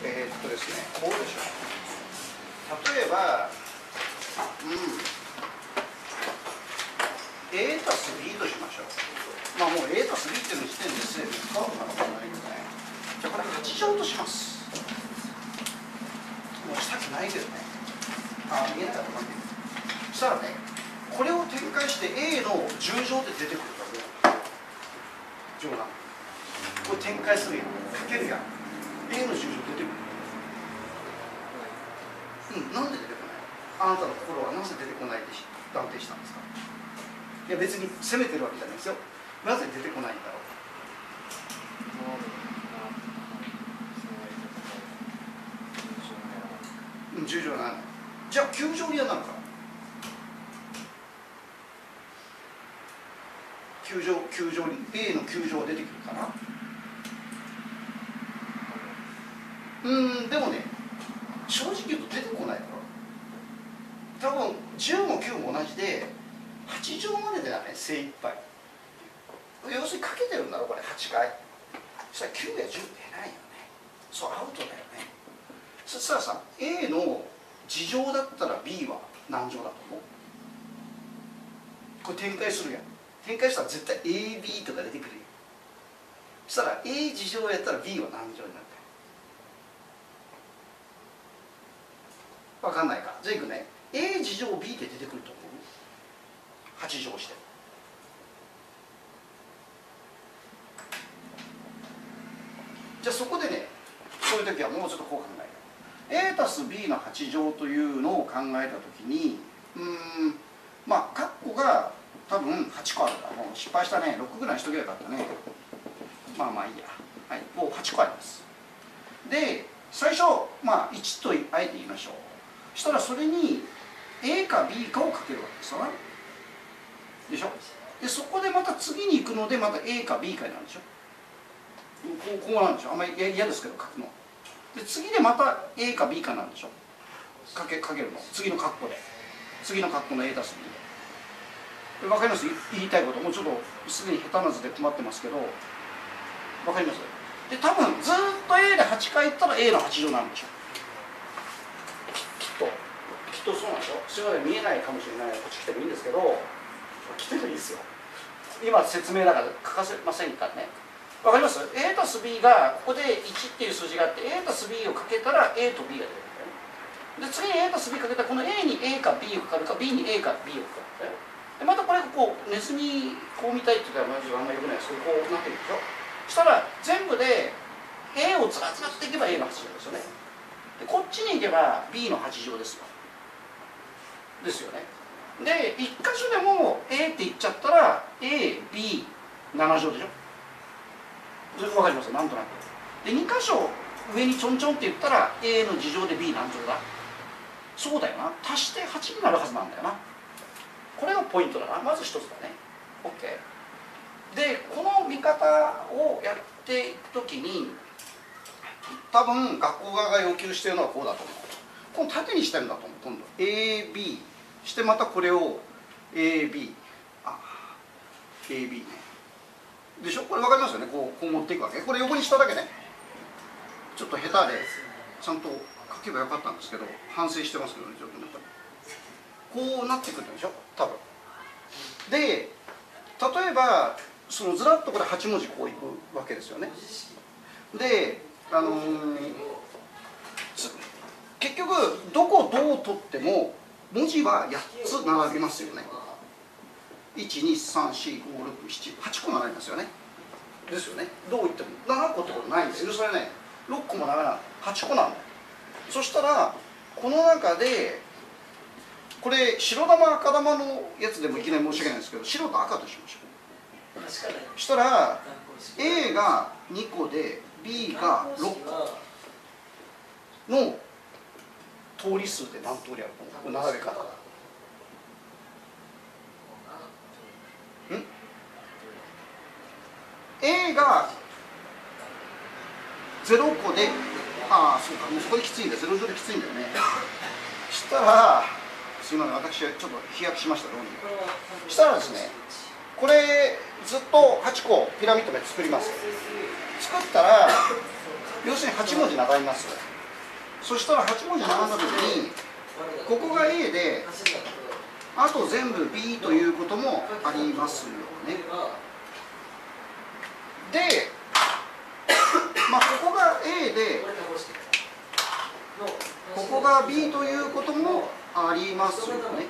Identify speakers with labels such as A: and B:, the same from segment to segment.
A: ですね、こうでしょう。例えば、A たす B としましょう。まあもう A たす B っていうの時点ですでに使うのかもしれないけどね。じゃあこれ8乗とします。もうしたくないけどね。見えないかと思って。そしたらね、これを展開して A の10乗で出てくるからね。乗が。これ展開するやん。かけるやん。A の10乗出てくる。なんで出てこない？あなたの心はなぜ出てこないって断定したんですか？いや別に責めてるわけじゃないですよ。なぜ出てこないんだろう。10乗ならない。じゃあ9乗にはなるか。9乗に A の9乗が出てくるかな。でもね、正直言うと出てこないだろ。多分10も9も同じで8乗までではね精一杯。要するにかけてるんだろこれ8回。そしたら9や10出ないよね。そうアウトだよね。そしたらさ A の次乗だったら B は何乗だと思う？これ展開するやん。展開したら絶対 AB とか出てくるよ。そしたら A 次乗やったら B は何乗になるか。分かんないか。じゃあいくね。A 次乗 B って出てくると思う？8乗して。じゃあそこでね、そういう時はもうちょっとこう考える。A たす B の8乗というのを考えた時に、まあ、括弧が多分8個あるから、もう失敗したね。6ぐらいにしとけばよかったね。まあまあいいや。はい、もう8個あります。で、最初、まあ1とあえて言いましょう。そしたらそれに A か B かをかけるわけですよね。でしょ。でそこでまた次に行くのでまた A か B かになるでしょ。こうなんでしょ。あんまり嫌ですけど書くの。で次でまた A か B かなんでしょ。かけるの。次の括弧で。次の括弧の A たす B で。分かります？言いたいこと。もうちょっとすでに下手な図で困ってますけど分かります？で多分ずっと A で8回いったら A の8乗なんでしょ。きっとそうなんでしょ。すいません見えないかもしれない。こっち来てもいいんですけど、来てもいいですよ。今説明だから書かせませんからね。わかります？ A たす B がここで1っていう数字があって A たす B をかけたら A と B が出てくるんだよね。で次に A たす B かけたらこの A に A か B をかかるか B に A か B をかかるんだよ。でまたこれこうネズミこう見たいって言ったらマジであんまりよくないですけどこうなってるでしょ。そしたら全部で A をつらつらっていけば A の8乗ですよね。でこっちに行けば B の8乗ですよ。ですよね。で1箇所でも A って言っちゃったら AB7 乗でしょ。分かります？なんとなく。で2箇所上にちょんちょんって言ったら A の次乗で B 何乗だ。そうだよな。足して8になるはずなんだよな。これがポイントだな。まず一つだね。 OK。 でこの見方をやっていくときに多分学校側が要求しているのはこうだと思う。この縦にしてるんだと思う。今度 AB してまたこれを AB AB ねでしょ。これ分かりますよね。こう持っていくわけ。これ横にしただけね。ちょっと下手でちゃんと書けばよかったんですけど反省してますけどね。ちょっとやっぱりこうなってくるでしょ多分。で例えばそのずらっとこれ8文字こういくわけですよね。で結局どこどう取っても文字は8つ並びますよね。1234567 8個並びますよね。ですよね。どう言っても7個ってことないんです。許されない。6個も並べない。8個なんだよ。そしたらこの中でこれ白玉赤玉のやつでもいきなり申し訳ないんですけど白と赤としましょう。そしたら A が2個で B が6個の通り数って何通りあるの？並べ方。A が0個でそうかもうそこできついんだ。0乗できついんだよね。したらすいません私ちょっと飛躍しました。どうにしたらですねこれずっと8個ピラミッドで作ります。作ったら要するに8文字並びます。 そしたら8文字並んだ時にここが A であと全部 B ということもありますよね。で、まあここが A でここが B ということもありますよね。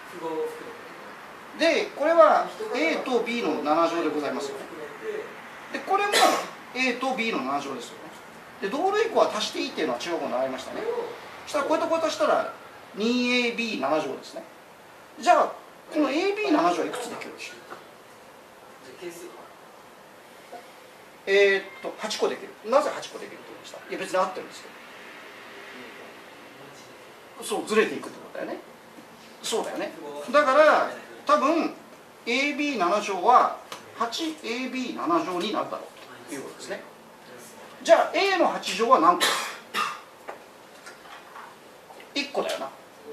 A: でこれは A と B の7乗でございますよね。でこれも A と B の7乗ですよね。で同類項は足していいっていうのは中国語習いましたね。そしたらこれとこれ足したら 2AB7 乗ですね。じゃあこの AB7 乗はいくつできるでしょう。8個できる。なぜ8個できると言いました？いや別に合ってるんですけど、そうずれていくってことだよね。そうだよね。だから多分 AB7 乗は 8AB7 乗になるだろうということですね。じゃあ A の8乗は何個？1個だよな。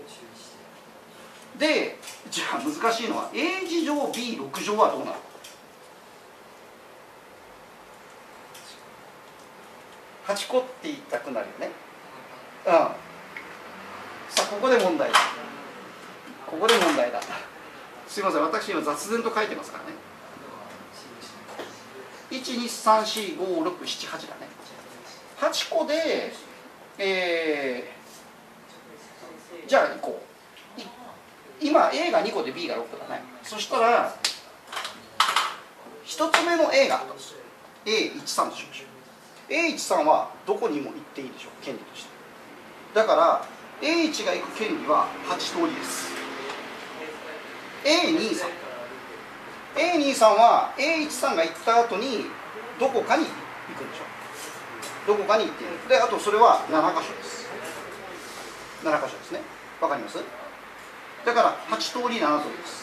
A: でじゃあ難しいのは A 次乗 B6 乗はどうなる？8個って言いたくなるよね。うん。さあここで問題だ。ここで問題だ。すいません、私今雑然と書いてますからね。1234567だね。8個で、じゃあ1個。今 A が2個で B が6個だね。そしたら1つ目の A が A13 としましょう。A13 はどこにも行っていいでしょう、権利として。だから A1 が行く権利は8通りです。A23 は A13 が行った後にどこかに行くんでしょ。どこかに行っている。であとそれは7箇所です。7箇所ですね。わかります？だから8通り7通りです。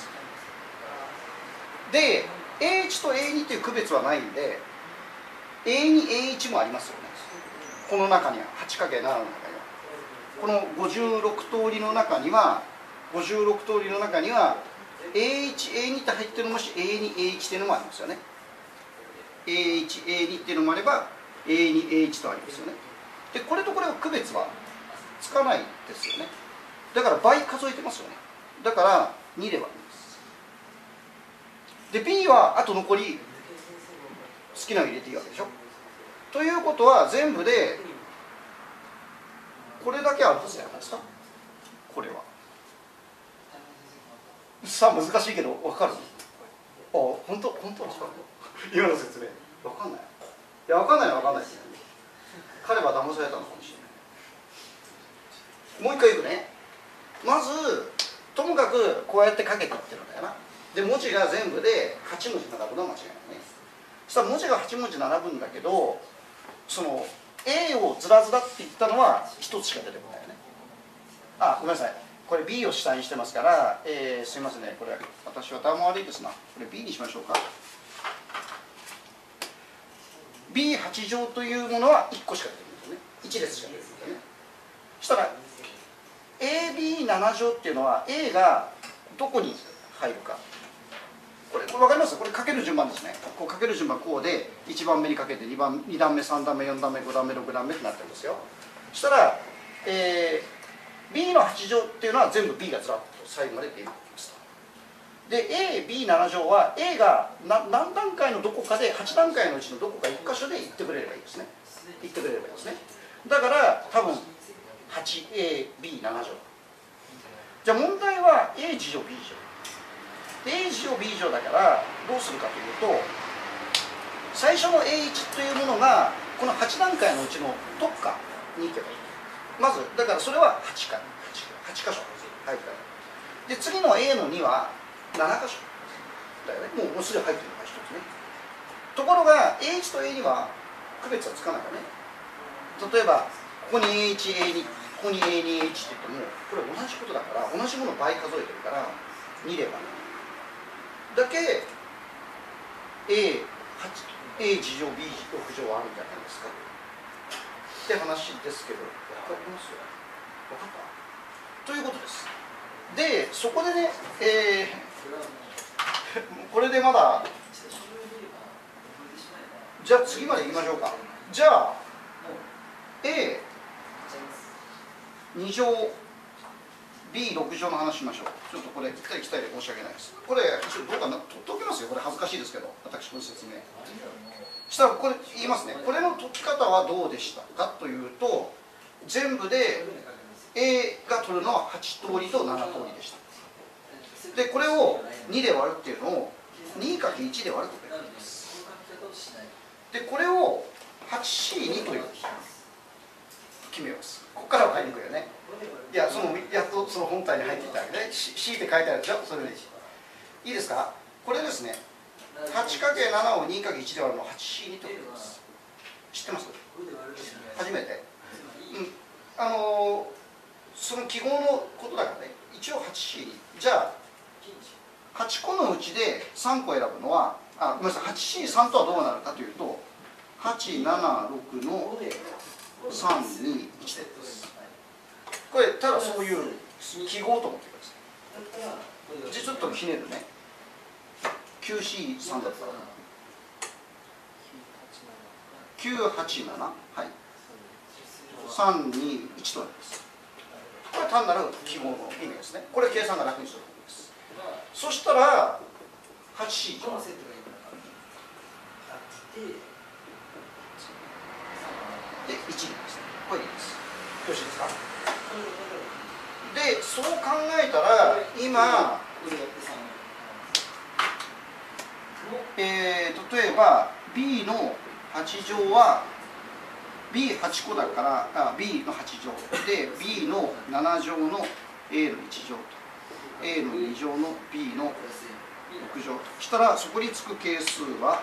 A: で A1 と A2 という区別はないんで A2、A1 もありますよね。この中には 8×7 の中にはこの56通りの中には56通りの中には A1、A2 って入ってるのもし A2、A1 っていうのもありますよね。A1、A2 っていうのもあれば A2、A1 とありますよね。でこれとこれは区別はつかないですよね。だから倍数えてますよね。だから2で割ります。で B はあと残り好きなの入れていいわけでしょ。ということは全部でこれだけあるはずじゃないですか。これはさあ難しいけど分かる？あ本当ですか？今の説明分かんない。いや分かんないのは分かんないですね。彼は騙されたのかもしれない。もう一回言うね。まずともかくこうやって書けていってるんだよな。で文字が全部で8文字並ぶのは間違いないね。そしたら文字が8文字並ぶんだけどその A をずらずらって言ったのは1つしか出てこないよね。あごめんなさい。これ B を下にしてますから、すいませんね。これ私は頭悪いですな。これ B にしましょうか。B8 乗というものは1個しか出てくるんですよね。1列しか出てくるんだよね。そしたら AB7 乗っていうのは A がどこに入るか。これ分かります？これかける順番ですね。こうかける順番こうで1番目にかけて2段目3段目4段目5段目6段目ってなってるんですよ。そしたら、B の8乗っていうのは全部 B がずらっと最後まで出てきますと。で AB7 乗は A が何段階のどこかで8段階のうちのどこか1箇所で言ってくれればいいですね。言ってくれればいいですね。だから多分 8AB7 乗。じゃあ問題は A 次乗 B 次乗。A 次乗 B 次乗だからどうするかというと最初の A1 というものがこの8段階のうちのどっかに行けばいい。まずだからそれは8箇所入るから。で次の A の2は7箇所だよね。もうすでに入ってるのが1つね。ところが A1 と A2 は区別はつかないよね。例えばここに A1、A2 ここに A2、A1 って言ってもこれ同じことだから同じものを倍数えてるから2で割るだけ A 次乗 B 6乗あるんじゃないですかって話ですけど、分かりますよ。分かったということです。でそこでね、これでまだじゃあ次まで言いましょうか。じゃあ A 2乗 B6 乗の話しましょう。ちょっとこれ、行ったり来たりで申し訳ないです。これ、どうかな、取っておきますよ。これ恥ずかしいですけど、私、この説明。したら、これ言いますね。これの解き方はどうでしたかというと、全部で A が取るのは8通りと7通りでした。で、これを2で割るっていうのを 2×1 で割るということです。で、これを 8C2 という決めます。ここからは入りにくいよね。いや、やっとその本体に入ってきたわけね。C って書いてあるでしょ、それでいいですか。これですね、8×7 を 2×1 で割るのを 8C2 ということです。知ってます？初めて。その記号のことだからね、一応 8C2。じゃあ、8個のうちで3個選ぶのは、ごめんなさい、8C3 とはどうなるかというと、8、7、6の3、2、1です。これ、ただそういう記号と思ってください。じゃあちょっとひねるね。9C3 だったら。987、はい。3、2、1となります。これ単なる記号の意味ですね。これ計算が楽にすることです。そしたら、8C。で、1ですね。これでいいです。よろしいですか。で、そう考えたら、今、例えば B の8乗は B8 個だから、B の8乗で B の7乗の A の1乗と A の2乗の B の6乗としたら、そこにつく係数は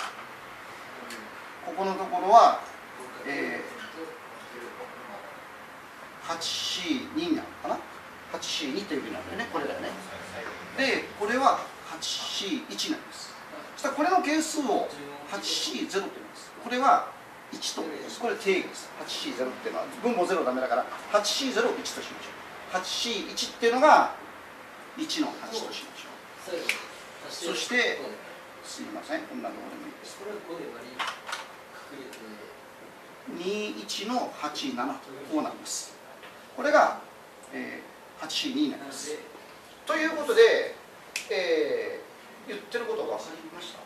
A: ここのところは、8C2 になるのかな。 8C2 というふうになるんだよね。これだよね。で、これは 8C1 なんです。そしたらこれの係数を 8C0 と言います。これは1と言います。これ定義です。8C0 っていうのは分母0ダメだから 8C0 を1としましょう。8C1 っていうのが1の8としましょう。そしてすいません、こんなのでもいいです。21の87とこうなります。これが、8C2 になります。ということで、言ってること分かりました？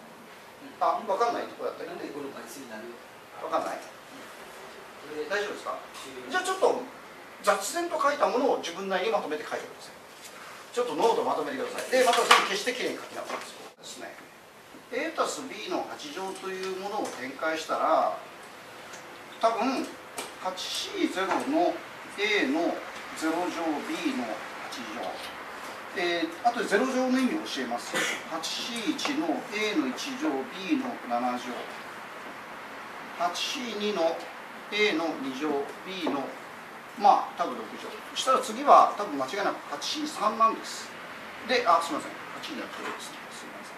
A: 分かんないところだったり、分かんない？大丈夫ですか？じゃあちょっと雑然と書いたものを自分なりにまとめて書いてください。ちょっとノートまとめてください。で、また全部消してきれいに書き直すんですね。A たす B の8乗というものを展開したら、多分 8C0 の A の0乗 B の8乗、あとで0乗の意味を教えます。8C1 の A の1乗 B の7乗、 8C2 の A の2乗 B の多分6乗。そしたら次は多分間違いなく 8C3 なんです。で、すみません、8になってるですね。すみま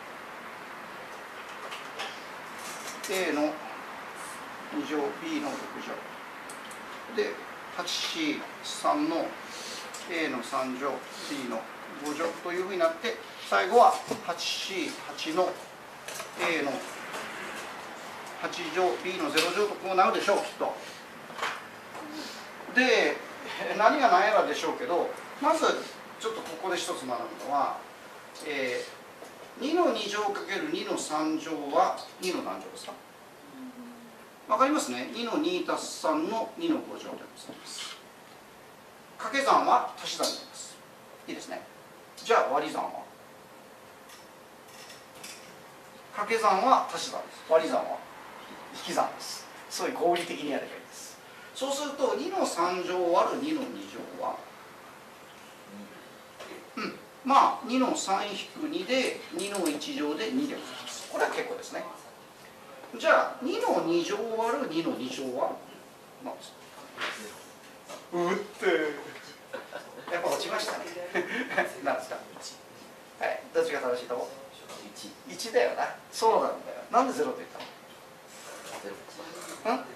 A: せん。A の2乗 B の6乗で 8C3 の A の3乗 B の5乗というふうになって、最後は 8C8 の A の8乗 B の0乗とこうなるでしょう、きっと。で、何が何やらでしょうけど、まずちょっとここで一つ学ぶのは、2の2乗かける2の3乗は2の何乗ですか？わかりますね。2の2たす3の2の5乗でございます。掛け算は足し算になります。いいですね。じゃあ割り算は？掛け算は足し算です。割り算は引き算です。そういう合理的にやればいいです。そうすると2の3乗割る2の2乗は、2の3-2で2の1乗で2でございます。これは結構ですね。じゃあ2の2乗割る2の2乗は何ですか？やっぱ落ちましたね。何ですか？はい、どっちが正しいと思う？1だよな。そうなんだよ。なんで0って言ったの？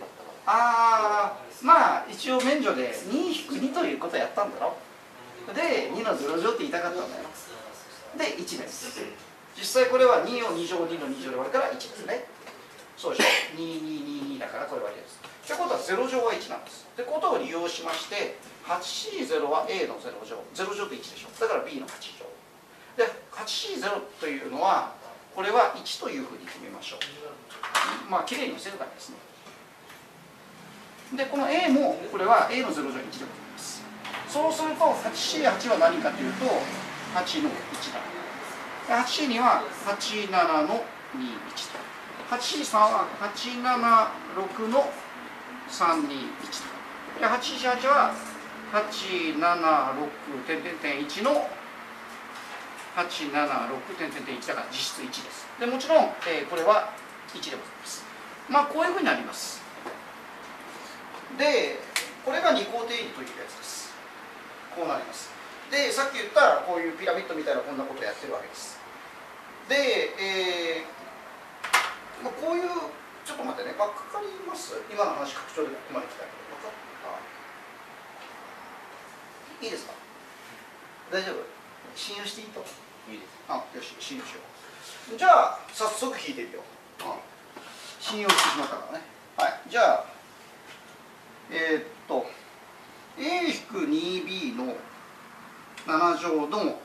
A: 一応免除で2-2ということをやったんだろ。で2の0乗って言いたかったんだよ。で1です。実際これは2を2乗2の2乗で割るから1ですね。そうでしょ。2222だからこれ割りです。 ってことは0乗は1なんです。ってことを利用しまして、8C0 は A の0乗、0乗って1でしょ。だから B の8乗。で、8C0 というのは、これは1というふうに決めましょう。まあ、きれいに静かにですね。で、この A も、これは A の0乗1でございます。そうすると、8C8 は何かというと、8の1だ。8C2 は87の21と。8C3 は876の321と。8C8 は876.1の876.1だから実質1です。でもちろん、これは1でございます。まあこういうふうになります。で、これが二項定理というやつです。こうなります。で、さっき言ったこういうピラミッドみたいなこんなことをやってるわけです。で、まあ、こういう、ちょっと待ってね、わかります？今の話、拡張でここまで来たけど、分かった？いいですか？大丈夫？信用していいと？いいです。あ、よし、信用しよう。じゃあ、早速引いてみよう。信用してしまったからね。はい、じゃあ、A-2B の7乗の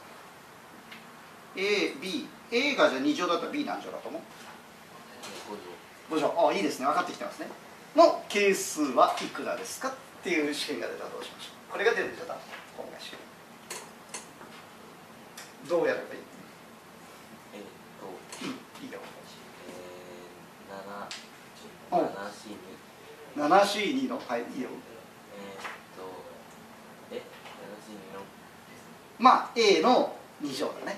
A: A、B、A がじゃあ2乗だったら B 何乗だと思う？5乗。あ、いいですね。分かってきてますね。の係数はいくらですかっていう試験が出たらどうしましょう。これが出るんじゃった今回試験。どうやればいい？いいよ。7C2 の、はい、いいよ。7C2 のまあ A の2乗だね。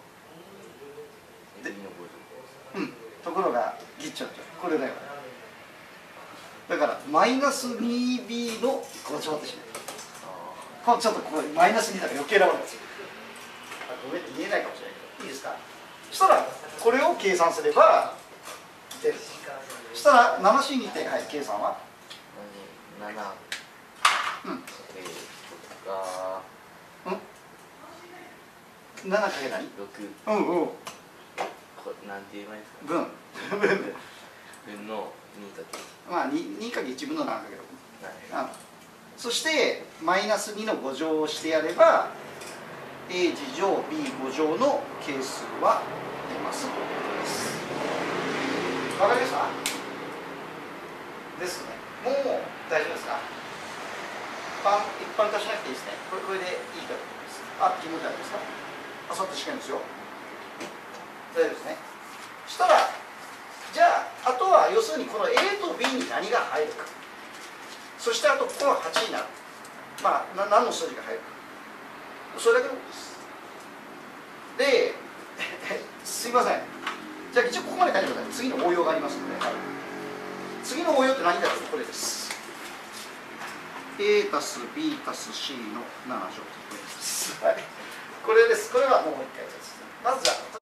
A: ところがギッチョンじゃこれだよ。だからマイナス 2B の5乗ってしまう。ちょっとこれマイナス2だから余計なものですよ。ごめんって言えないかもしれないけどいいですか。そしたらこれを計算すれば出る。そしたら 7C2 って、はい、計算は77かけ何 6 うんうんなんて言えばいいですか。分の2かけまあ 2かけ1分の7かけ6、そしてマイナス2の5乗をしてやれば A 次乗 B5 乗の係数は出ますということです。わかりましたですね。もう大丈夫ですか。一般化しなくていいですね。これでいいかと思います。あ、疑問大丈夫ですか。あさって試験ですよ。大丈夫ですね。そしたらじゃああとは要するにこの A と B に何が入るか、そしてあとここが8になる、まあ何の数字が入るか、それだけのことです。ですいません、じゃあ一応ここまで書いてください。次の応用がありますので、次の応用って何かというとこれです。 A たす B たす C の7乗、これです。これです。これはもう一回です。まずは